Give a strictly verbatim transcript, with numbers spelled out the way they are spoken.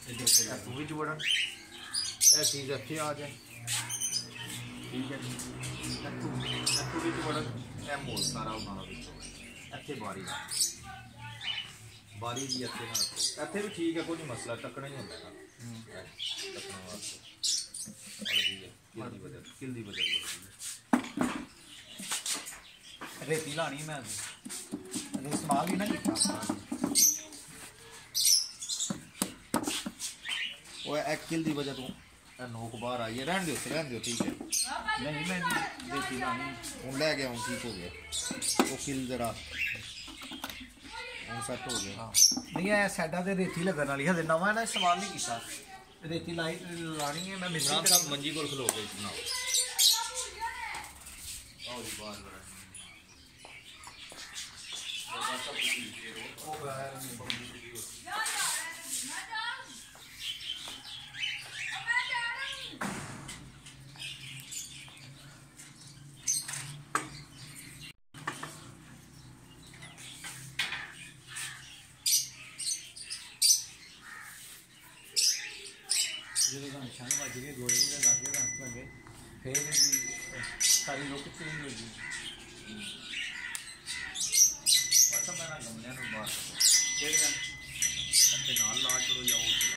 ਇੱਥੋਂ ਵਿੱਚ ਵੜਨ, ਇਹ ਚੀਜ਼ ਇੱਥੇ ਆ ਜਾਏ, ਠੀਕ ਹੈ ਜੀ। ਇੱਥੋਂ ਇੱਥੋਂ ਵਿੱਚ ਵੜਨ, ਇਹ ਮੋਲ ਸਾਰਾ ਉਹਨਾਂ ਦਾ ਵਿੱਚ ਇੱਥੇ ਬਾਰੀ ਦਾ ਬਾਰੀ ਜੀ ਇੱਥੇ ਨਾ ਰੱਖੋ, ਇੱਥੇ ਵੀ ਠੀਕ ਹੈ, ਕੋਈ ਨਹੀਂ ਮਸਲਾ, ਟੱਕਣਾ ਹੀ ਹੁੰਦਾ ਨਾ ਟੱਕਣ ਵਾਸਤੇ। ਕਿਲ ਦੀ ਵਜ੍ਹਾ ਕਿਲ ਦੀ ਵਜ੍ਹਾ ਰੇਤੀ ਲਾਣੀ ਮੈਂ ਇਸਤੇਮਾਲ ਹੀ ਨਾ ਕੀਤਾ ਉਹ ਇੱਕ ਕਿਲ ਦੀ ਵਜ੍ਹਾ ਤੋਂ ਨੋਕ ਬਾਹਰ ਆਈ ਹੈ। ਰਹਿਣ ਦਿਓ ਰਹਿਣ ਦਿਓ ਠੀਕ ਹੈ। ਨਹੀਂ ਮੈਂ ਰੇਤੀ ਲਾਣੀ ਹੁਣ ਲੈ ਗਿਆ, ਹੁਣ ਠੀਕ ਹੋ ਗਿਆ ਉਹ ਕਿਲ ਜ਼ਰਾ ਹੁਣ ਸੈੱਟ ਹੋ ਗਿਆ। ਹਾਂ ਨਹੀਂ ਇਹ ਸਾਈਡਾਂ ਤੇ ਰੇਤੀ ਲੱਗਣ ਵਾਲੀ ਹਜੇ ਨਵਾਂ ਨਾ ਇਸਤੇਮਾਲ ਨਹੀਂ ਕੀਤਾ, ਰੇਤੀ ਲਾਈ ਲਾਣੀ ਹੈ। ਮੈਂ ਮਿਸਤਰੀ ਸਾਹਿਬ ਮੰਜੀ ਕੋਲ ਖਲੋ ਕੇ ਬਣਾਓ ਆਓ ਜੀ ਬਾਹਰ ਬੜਾ ਉਹ ਬਾਹਰ ਨਹੀਂ ਬੰਦੀ ਜਦੋਂ ਨਿਸ਼ਾਨ ਵੱਜ ਗਏ ਗੋਲੇ ਵੀ ਲੱਗ ਗਏ ਰੰਗ ਲੱਗੇ ਫਿਰ ਸਾਰੀ ਲੁੱਕ ਚੇਂਜ ਹੋ ਗਈ।